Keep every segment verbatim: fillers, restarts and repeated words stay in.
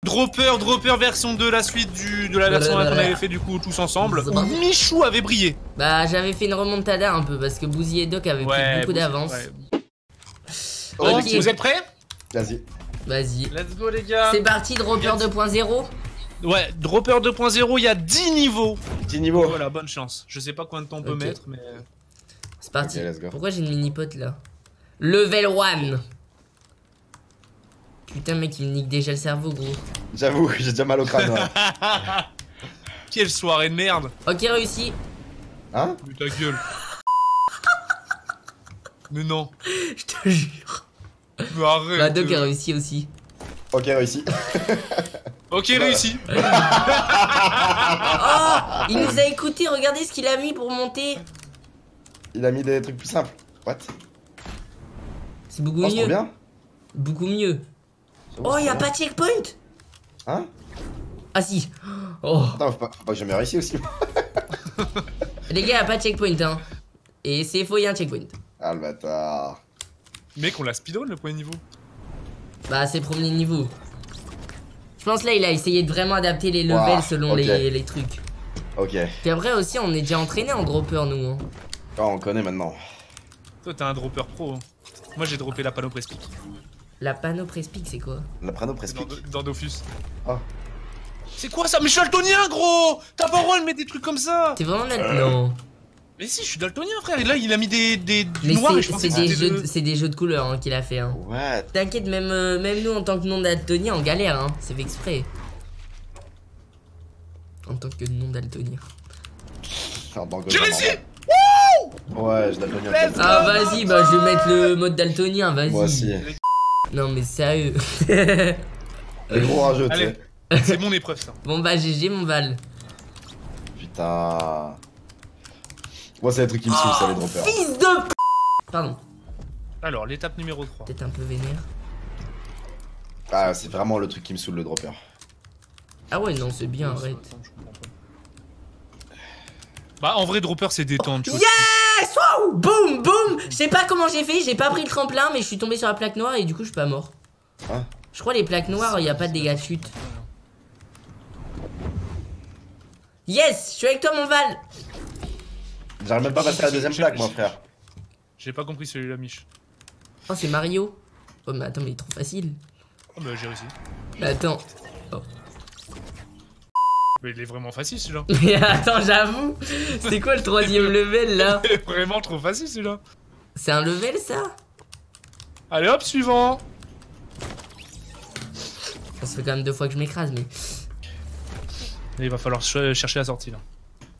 Dropper, Dropper version deux, la suite du, de la version un qu'on avait fait du coup tous ensemble. Où Michou avait brillé. Bah j'avais fait une remontada un peu parce que Bouzy et Doc avaient ouais, pris beaucoup d'avance. Ouais. Ok, okay. Vous êtes prêts? Vas-y. Vas-y. Let's go les gars. C'est parti, Dropper deux point zéro. Ouais, Dropper deux point zéro, il y a dix niveaux. dix niveaux. Voilà, bonne chance. Je sais pas combien de temps on peut okay. mettre, mais... C'est parti. Okay, pourquoi j'ai une mini-pote là? Level un. Putain mec, il me nique déjà le cerveau gros. J'avoue, j'ai déjà mal au crâne. Ouais. Quelle soirée de merde. Ok, réussi. Hein? Mais ta gueule. Mais non. Je te jure. Mais arrête. Bah Doc a réussi aussi. Ok, réussi. Ok, réussi. Oh, il nous a écouté, regardez ce qu'il a mis pour monter. Il a mis des trucs plus simples. What? C'est beaucoup oh, mieux. Bien. Beaucoup mieux. Oh, y'a pas de checkpoint. Hein? Ah si. Oh. Attends, faut pas, faut pas que j'ai jamais réussi aussi. Les gars, y'a pas de checkpoint hein. Et c'est faux, y'a un checkpoint. Ah le bâtard. Mec, on l'a speedrun le premier niveau. Bah c'est le premier niveau. Je pense là il a essayé de vraiment adapter les levels wow, selon okay. les, les trucs. Ok. Puis après aussi on est déjà entraîné en dropper nous hein. Oh on connaît maintenant. Toi t'as un dropper pro hein. Moi j'ai droppé la panneau Prespic. La panneau Prespic c'est quoi? La panneau Prespic dans, dans Dofus. Oh. C'est quoi ça? Mais je suis daltonien gros. T'as pas le droit de mettre des trucs comme ça. T'es vraiment daltonien? euh... Non. Mais si, je suis daltonien frère, et là il a mis des, des du mais noir et je pense que c'est des, jeux de... des jeux de couleurs hein, qu'il a fait hein. What? T'inquiète, même, euh, même nous en tant que non daltonien on galère hein, c'est fait exprès. En tant que non daltonien. J'ai réussi! Ouais, je daltonien. Ah vas-y, bah je vais mettre le mode daltonien, vas-y. Moi aussi. Non mais sérieux. Le gros rageux, tu sais. C'est mon épreuve ça. Bon bah G G mon Val. Putain. Moi c'est les trucs qui me saoulent, ça les droppers. Fils de p. Pardon. Alors l'étape numéro trois. Peut-être un peu vénère. Ah c'est vraiment le truc qui me saoule le dropper. Ah ouais non c'est bien, arrête. Bah en vrai dropper c'est détente. Yes! Wow! Boum boum. Je sais pas comment j'ai fait, j'ai pas pris le tremplin mais je suis tombé sur la plaque noire et du coup je suis pas mort. Hein? Je crois les plaques noires y a pas de dégâts de chute. Yes! Je suis avec toi mon Val. J'arrive même pas à passer la deuxième plaque moi frère. J'ai pas compris celui-là Mich. Oh c'est Mario. Oh mais attends mais il est trop facile. Oh bah j'ai réussi. Mais attends. Oh. Mais il est vraiment facile celui-là. Mais attends j'avoue. C'est quoi le troisième level là? Il est vraiment trop facile celui-là. C'est un level ça? Allez hop suivant. Ça fait quand même deux fois que je m'écrase mais... Et il va falloir ch chercher la sortie là.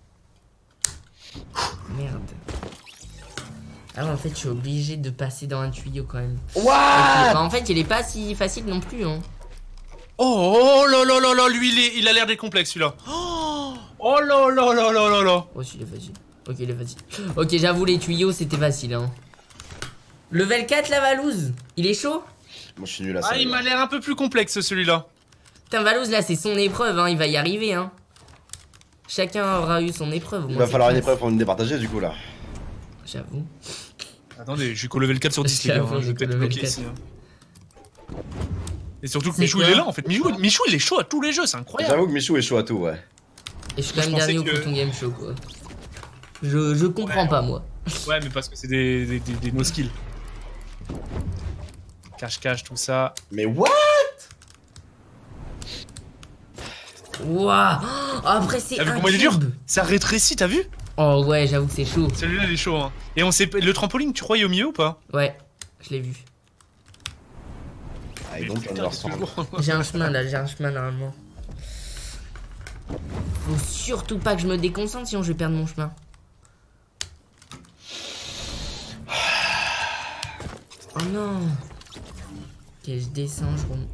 Merde. Ah ouais, en fait je suis obligé de passer dans un tuyau quand même. What? Okay. Bah, en fait il est pas si facile non plus hein. Oh, oh là là là là, lui il, est, il a l'air des complexes celui-là. Oh, oh là là là là là là. Oh si il est facile. Ok il est facile. Ok j'avoue les tuyaux c'était facile hein. Level quatre la Valouz. Il est chaud? Moi je suis nul à ça. Ah il m'a l'air un peu plus complexe celui-là. Putain Valouz là c'est son épreuve hein, il va y arriver hein. Chacun aura eu son épreuve. Il va falloir une épreuve pour nous départager du coup là. J'avoue. Attendez, je suis qu'au level quatre sur dix les gars, hein. Je vais peut-être bloquer ici hein. Et surtout que Michou il est là en fait, Michou, Michou il est chaud à tous les jeux, c'est incroyable. J'avoue que Michou est chaud à tout ouais. Et je suis quand même dernier au Coton Game Show quoi. Je, je comprends ouais. pas moi. Ouais mais parce que c'est des, des, des, des no skills. Cache-cache tout ça. Mais what? Waouh. Après c'est t'as vu comment il est dur? Ça rétrécit, t'as vu? Oh ouais j'avoue que c'est chaud. Celui-là il est chaud hein. Et on sait le trampoline tu crois il est au milieu ou pas? Ouais, je l'ai vu. Ah, et donc on j'ai un chemin là, j'ai un chemin normalement. Faut surtout pas que je me déconcentre sinon je vais perdre mon chemin. Oh non. Ok je descends, je remonte.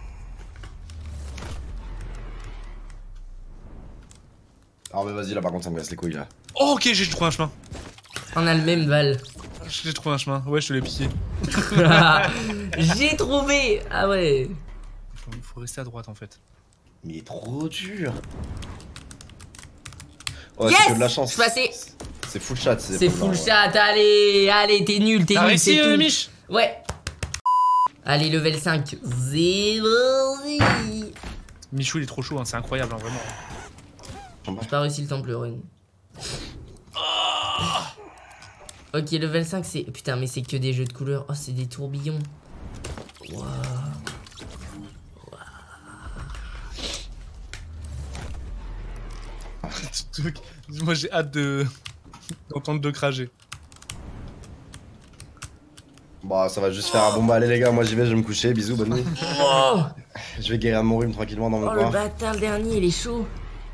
Ah mais vas-y là par contre ça me casse les couilles là. Oh ok j'ai trouvé un chemin. On a le même Val. J'ai trouvé un chemin, ouais je te l'ai piqué. J'ai trouvé. Ah ouais. Faut, faut rester à droite en fait. Mais il est trop dur. Oh, yes, c'est que de la chance. Je suis passé. C'est full chat. C'est full ouais. chat, allez, allez, t'es nul, t'es nul, c'est tout. Mich. Ouais. Allez, level cinq. C'est vas-y. Michou il est trop chaud, hein, c'est incroyable, hein, vraiment. J'ai pas réussi le temple rune. Ok, level cinq, c'est. Putain, mais c'est que des jeux de couleurs. Oh, c'est des tourbillons. Waouh. Moi j'ai hâte de d'entendre de crager. Bon, ça va juste faire un bon bah allez les gars, moi j'y vais, je vais me coucher, bisous, bonne nuit. Oh, Je vais guérir mon rhume tranquillement dans mon oh coin. le bâtard, le dernier, il est chaud.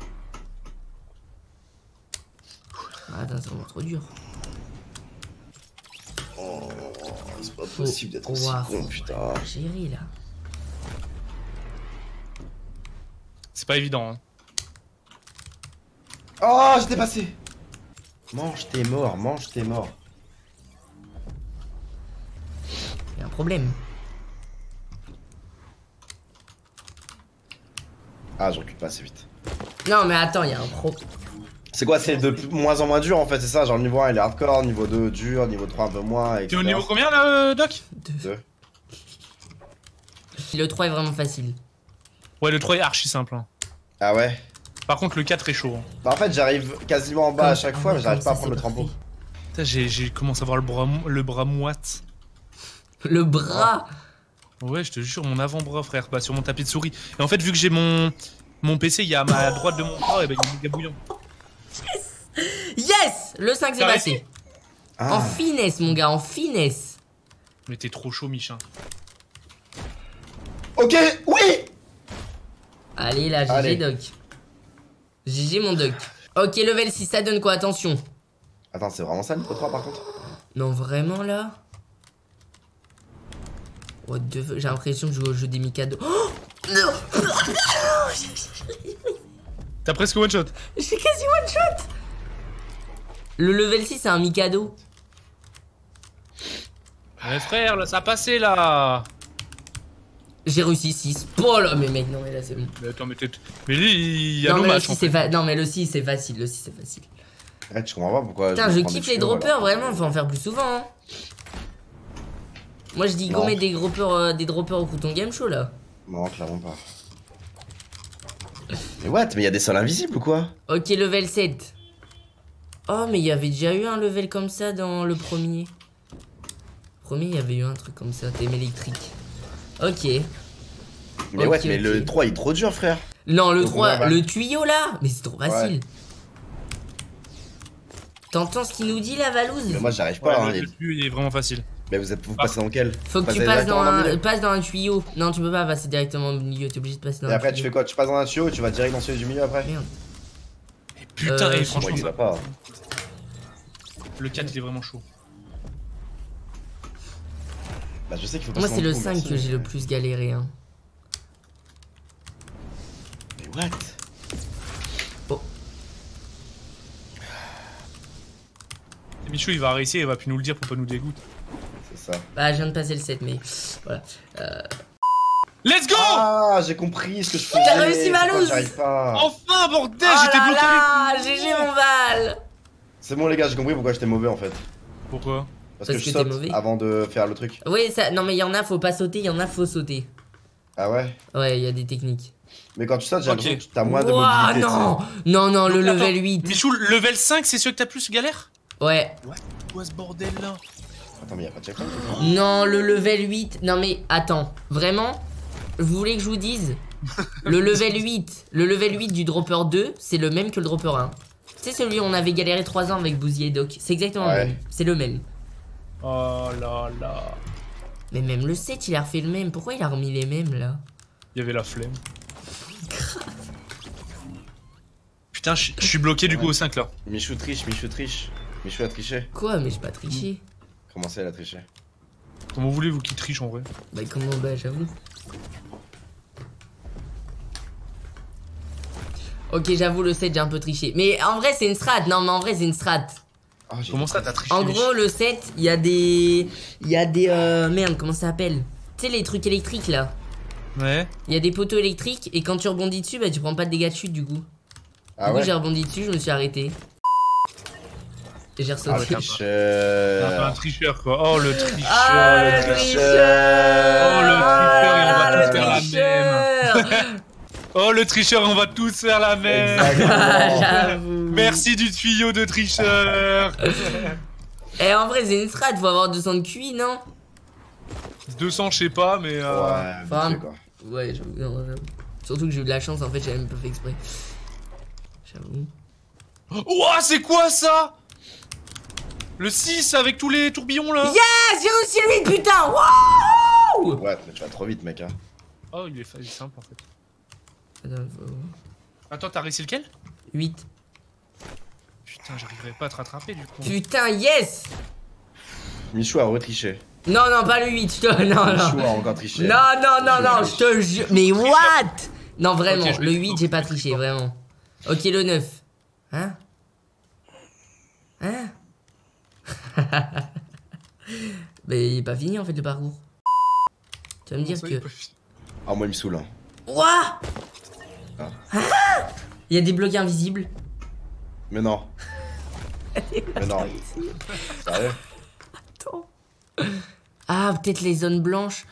Ah, attends, c'est vraiment trop dur. Oh, c'est pas possible d'être aussi Wow. con, putain. J'ai ri là. C'est pas évident. Hein. Oh, j'étais passé. Mange tes morts, mange tes morts. Y'a un problème. Ah, je recule pas assez vite. Non, mais attends, y'a un pro. C'est quoi, c'est de plus- moins en moins dur en fait, c'est ça? Genre niveau un il est hardcore, niveau deux dur, niveau trois un peu moins, et T'es au niveau combien là, euh, Doc? deux. Le trois est vraiment facile. Ouais, le trois est archi simple. Hein. Ah ouais? Par contre, le quatre est chaud. Hein. Bah en fait, j'arrive quasiment en bas Comme- à chaque ah fois, ouais, mais j'arrive comme pas à ça, prendre le c'est trampo. parfait. Putain, j'ai j'ai commencé à voir le bras, mou- le bras moite. Le bras. Ouais, je te jure, mon avant-bras, frère, bah, sur mon tapis de souris. Et en fait, vu que j'ai mon mon P C, il y a à ma droite de mon bras, et bah, il est méga bouillant. Yes. Le cinq c'est T'as passé. réussi Ah. En finesse, mon gars, en finesse. Mais t'es trop chaud, Michin. Ok, oui. Allez là, G G Allez. Doc. G G mon Doc. Ok, level six, ça donne quoi? Attention. Attends, c'est vraiment ça le niveau trois par contre? Non, vraiment là? What the fuck, j'ai l'impression de jouer au jeu des Mikado. Oh non. T'as presque one shot. J'ai quasi one shot. Le level six c'est un Mikado. Ouais, frère, là, ça a passé là. J'ai réussi six. Oh là, mais mec, non mais là c'est bon. Mais attends, mais t'es. Mais lui, il y a Non, nos mais le matchs. six, En c'est fait. fa- non mais le six c'est facile, le six c'est facile. Arrête, je comprends pas pourquoi. Putain, me je prends des kiffe les tuyaux, droppers, alors. vraiment, faut en faire plus souvent. Hein. Moi je dis go Non. mettre des droppers, euh, des droppers au Crouton Game Show là. Non, clairement pas. Mais what? Mais il y a des sols invisibles ou quoi? Ok, level sept. Oh, mais il y avait déjà eu un level comme ça dans le premier. Premier, il y avait eu un truc comme ça, thème électrique. Ok. Mais Ok, ouais, mais ok. le trois il est trop dur, frère. Non, le Donc, trois, on va- le tuyau là. Mais c'est trop facile. Ouais. T'entends ce qu'il nous dit la Valouz? Mais moi j'arrive Ouais, pas, hein. le les- début, il est vraiment facile. Mais vous êtes vous Ah. passez dans quel? Faut que tu Passez passes dans directement le un, milieu. passe dans un tuyau. Non, tu peux pas passer directement au milieu, t'es obligé de passer dans Et un après tu tuyau. fais quoi? Tu passes dans un tuyau et tu vas direct dans celui du milieu après? Merde. Et putain, Euh, et je- franchement, Moi il ça- va pas. le quatre, il est vraiment chaud. Bah je sais qu'il faut passer Moi, dans c'est le trou, cinq merci, que j'ai mais- le plus galéré. Hein. Mais what? Et Michou, il va réussir, il va plus nous le dire pour pas nous dégoûter. C'est ça. Bah, je viens de passer le sept, mais voilà. Euh... Let's go! Ah, j'ai compris ce que je faisais. T'as réussi, pourquoi Valouz. J'arrive pas. Enfin, bordel, Oh j'étais là bloqué. là, G G mon Val. C'est bon les gars, j'ai compris pourquoi j'étais mauvais en fait. Pourquoi? Parce, Parce que, que je t'es saute mauvais. avant de faire le truc. Oui, ça, non mais il y en a, faut pas sauter, il y en a, faut sauter. Ah ouais? Ouais, il y a des techniques. Mais quand tu sautes, j'ai Ok. l'impression que t'as moins de Ouah, mobilité. non, non, non, le Donc, level attends, huit. Michou, le level cinq, c'est ceux que t'as plus galère? Ouais. Quoi ce bordel là? tu sais. Attends, mais y'a pas de checkpoint. Non, le level huit. Non mais attends, vraiment? Vous voulez que je vous dise? Le level huit, le level huit du dropper deux, c'est le même que le dropper un. C'est celui où on avait galéré trois ans avec Bouzy et Doc. C'est exactement Ouais. le même. C'est le même. Oh là là. Mais même le sept, il a refait le même. Pourquoi il a remis les mêmes là? Il y avait la flemme. Putain, je je suis bloqué du coup au cinq là. Michou triche, Michou triche. Michou a triché. Quoi? Mais j'ai pas triché. Comment ça, elle a triché? Comment voulez-vous qu'il triche en vrai? Bah comment? Bah j'avoue. Ok, j'avoue, le sept, j'ai un peu triché. Mais en vrai, c'est une strat. Non, mais en vrai, c'est une strat. Oh, j'ai- Comment ça, t'as triché? En Mich gros, le sept, il y a des. Il y a des. Euh... Merde, comment ça s'appelle? Tu sais, les trucs électriques là. Ouais. Il y a des poteaux électriques et quand tu rebondis dessus, bah tu prends pas de dégâts de chute du coup. Du Ah coup, ouais? j'ai rebondi dessus, je me suis arrêté. Et j'ai Ah, ressauté. le T'es un tricheur. tricheur quoi. Oh le tricheur. Ah, le le tricheur. tricheur! Oh, le tricheur, il en va Ah, tout le faire la tricheur! Oh le tricheur, on va tous faire la même. Merci du tuyau de tricheur. Eh en vrai c'est une strat, faut avoir deux cents de Q I non? deux cents je sais pas mais euh... Ouais, enfin, vite fait, quoi. Ouais j'avoue, non, j'avoue. Surtout que j'ai eu de la chance en fait, j'avais même pas fait exprès. J'avoue. Ouah c'est quoi ça? Le six avec tous les tourbillons là. Yes, j'ai réussi le huit putain. Wouhou. Ouais mais tu vas trop vite mec hein. Oh il est, il est simple en fait. Attends, faut... Attends t'as réussi lequel? huit. Putain j'arriverai pas à te rattraper du coup. Putain yes. Michou a retriché. Non non pas le huit, je te... Non non. Michou a encore triché. Non non non non, je te jure. Mais what? Non vraiment, okay, le huit j'ai pas triché vraiment. Ok le neuf. Hein? Hein? Mais il est pas fini en fait le parcours. Tu vas me dire ça, que... Ah moi il me saoule hein. Ouah. Ah. Ah. Il y a des blocs invisibles. Mais non. Mais non. Sérieux? Attends. Ah peut-être les zones blanches.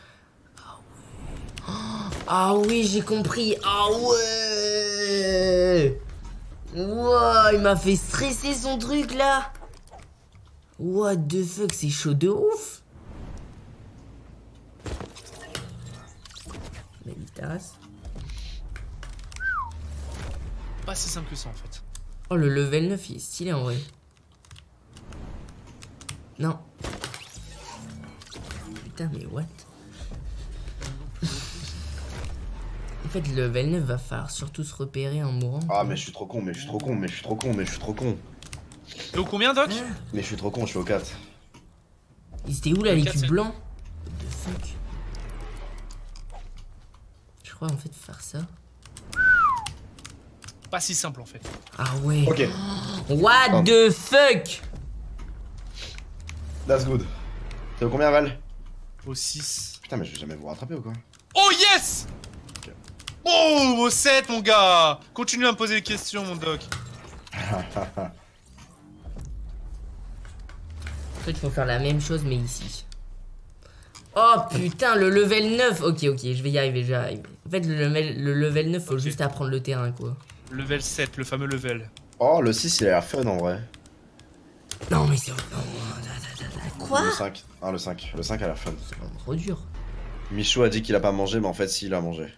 Ah oui j'ai compris. Ah ouais. Ouah il m'a fait stresser son truc là. What the fuck, c'est chaud de ouf. Mélitas. Pas si simple que ça en fait. Oh le level neuf il est stylé en vrai. Non. Putain mais what? En fait le level neuf va falloir surtout se repérer en mourant. Ah mais je suis trop con, mais je suis trop con, mais je suis trop con, mais je suis trop con. T'es au combien Doc? Ah. Mais je suis trop con, je suis au quatre. Ils étaient où là les quatre, cubes c'est- blancs? What the fuck? Je crois en fait faire ça. Pas si simple en fait. Ah ouais. Ok, What Pardon. the fuck? that's good. T'es au combien Val? Au six. Putain mais je vais jamais vous rattraper ou quoi? Oh yes! Ok. Oh au sept mon gars! Continue à me poser des questions mon Doc. En fait, il faut faire la même chose, mais ici. Oh putain, le level neuf. Ok, ok, je vais y arriver, je vais y arriver. En fait, le level, le level neuf, faut Ok. juste apprendre le terrain, quoi. Level sept, le fameux level. Oh le six il a l'air fun en vrai. Non, mais c'est... Quoi? Le cinq. Ah le cinq. Le cinq a l'air fun. Trop dur. Michou a dit qu'il a pas mangé mais en fait si il a mangé.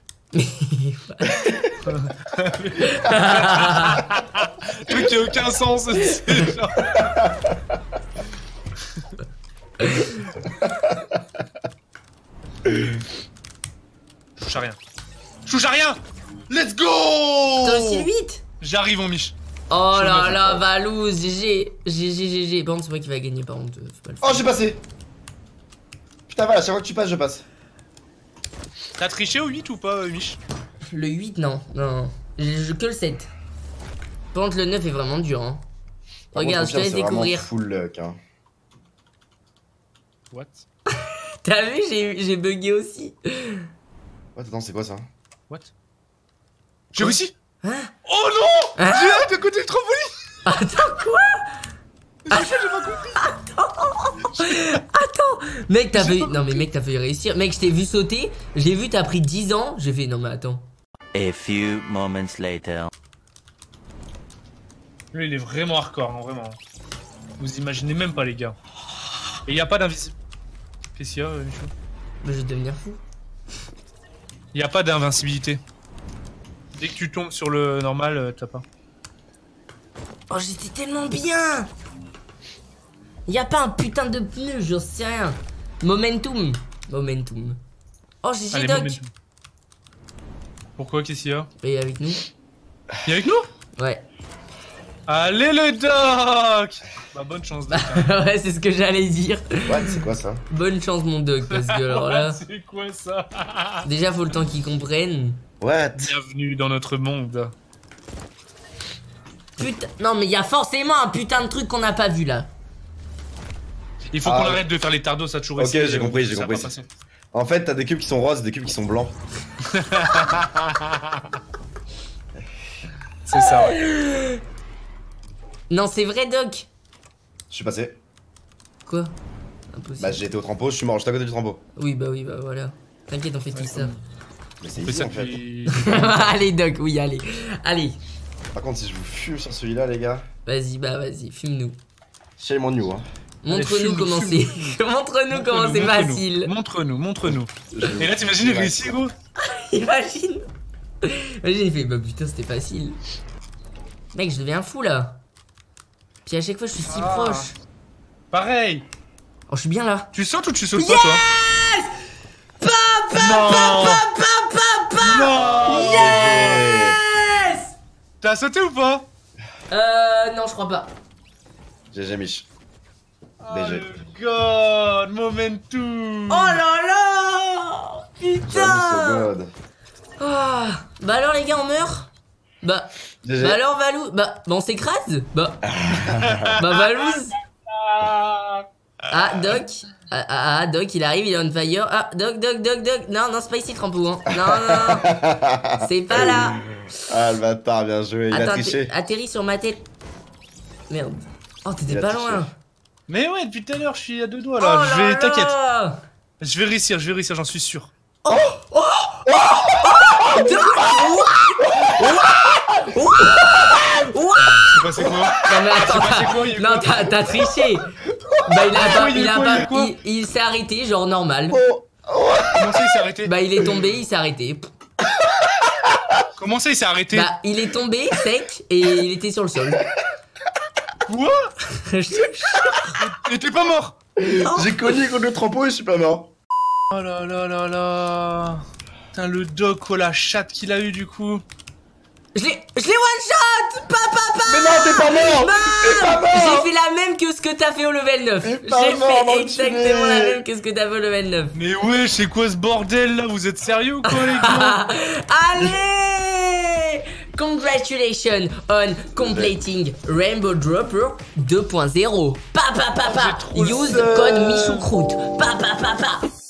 Truc qui a aucun sens aussi, genre. Je touche à rien. Je touche à rien. Let's go! T'as aussi le huit? J'arrive mon Mich. Oh Je là me là, fais Valouz, G G. G G, G G. Par contre, c'est moi qui va gagner, par contre. Faut pas le faire. Oh j'ai passé. Putain Val, à chaque fois que tu passes je passe. T'as triché au huit ou pas, euh, Mich? Le huit, non. Non. Je joue que le sept. Par contre, le neuf est vraiment dur, hein. Par Regarde, contre, je te laisse c'est vraiment découvrir. full luck hein. What? T'as vu, j'ai j'ai bugué aussi. Ouais attends c'est quoi ça? What? J'ai réussi! Hein? Oh non! Hein? J'ai hâte de côté le trampoline! Attends, quoi? J'ai fait, j'ai pas compris! Attends! Mec, t'as J'ai failli... pas Non, mais mec, t'as failli réussir. Mec, je t'ai vu sauter. J'ai vu, t'as pris dix ans. J'ai fait, non, mais attends. A few moments later. Lui, il est vraiment hardcore, hein, vraiment. Vous imaginez même pas, les gars. Et y a pas d'invincibilité. Qu'est-ce qu'il y a, euh, Michou? Mais je vais devenir fou. Y a pas d'invincibilité. Dès que tu tombes sur le normal, euh, t'as pas. Oh, j'étais tellement bien! Y'a pas un putain de pneu, j'en sais rien. Momentum. Momentum. Oh, G G Allez, Doc. momentum. Pourquoi? Qu'est-ce qu'il y a? Et avec nous? Il est avec nous? Ouais. Allez le Doc! Bah bonne chance Doc. Hein. Ouais, c'est ce que j'allais dire. Ouais c'est quoi ça? Bonne chance, mon Doc, parce que alors là. C'est quoi ça? Déjà, faut le temps qu'ils comprennent. What? Bienvenue dans notre monde. Putain. Non, mais y'a forcément un putain de truc qu'on n'a pas vu là. Il faut Ah, qu'on ouais. arrête de faire les tardos, ça a toujours Ok, essayé, j'ai euh, compris, j'ai ça a compris. pas passé. En fait t'as des cubes qui sont roses, des cubes qui sont blancs. C'est ça, ouais. Non, c'est vrai, Doc. Je suis passé. Quoi? Impossible. Bah j'ai été au trampo, je suis mort, j'étais à côté du trampo. Oui, bah oui, bah voilà. T'inquiète, on fait tout ça. Mais c'est Mais easy ça en fait. fait... Allez, Doc, oui, allez. Allez. Par contre, si je vous fume sur celui-là, les gars. Vas-y, bah vas-y, fume-nous. Shame on you, hein. Montre-nous fume-nous, comment c'est. fume-nous. Montre-nous comment c'est Montre-nous, facile. Montre-nous, montre-nous. Je- Et là, t'imagines, il réussit, gros. Imagine. Imagine, il fait bah putain, c'était facile. Mec, je deviens fou là. Puis à chaque fois, je suis si Ah. proche. Pareil. Oh, je suis bien là. Tu sautes ou tu sautes Yes pas, toi? Pa, pa, Non. pa, pa, pa, pa, pa. Non. Yes. T'as sauté ou pas? Euh, non, je crois pas. G G Mich. Oh B G. le god, momentum. Oh là là. J'avoue, Putain. so good. Ah. Bah alors les gars, on meurt. Bah, G G. bah alors Valou, bah, bah on s'écrase. Bah, bah Valouz. Ah. Ah, Doc. Ah, ah, ah, Doc, il arrive, il est on fire. Ah, Doc, Doc, Doc, Doc. Non, non, c'est pas ici, Trampou. Hein. Non, non, non. C'est pas là. Ah, le bâtard, bien joué. Il a Attends, triché. atterri- atterris sur ma tête. Merde. Oh, t'étais Il a pas triché. loin. Mais ouais, depuis tout à l'heure, je suis à deux doigts Oh là. là je vais, là. t'inquiète. Je vais réussir, je vais réussir, j'en suis sûr. C'est passé quoi? Non mais attends, passé t'as- quoi, il y a eu non quoi t'as t'as triché. Bah il a pas, il y a eu il a quoi, il y a pas, eu quoi il, il s'est arrêté genre normal. Oh, Comment ça, il s'est arrêté? Bah il est tombé, il s'est arrêté. Comment ça, il s'est arrêté? Bah il est tombé sec et il était sur le sol. Quoi? Je te jure. Et t'es pas mort? j'ai cogné contre le trampo et je suis pas mort. Oh là là là là. Putain, le doc, oh la chatte qu'il a eu du coup. Je l'ai, je l'ai one shot. Pa pa pa. Mais non, t'es pas mort. T'es pas mort. J'ai fait la même que ce que t'as fait au level neuf. T'es J'ai pas mort, fait enculé. exactement la même que ce que t'as fait au level neuf. Mais ouais, c'est quoi ce bordel là? Vous êtes sérieux ou quoi, les gars? Allez! Congratulations on completing Rainbow Dropper deux point zéro. Pa pa pa pa. J'ai trop le Use seum. code Michoucroute. Pa pa pa pa.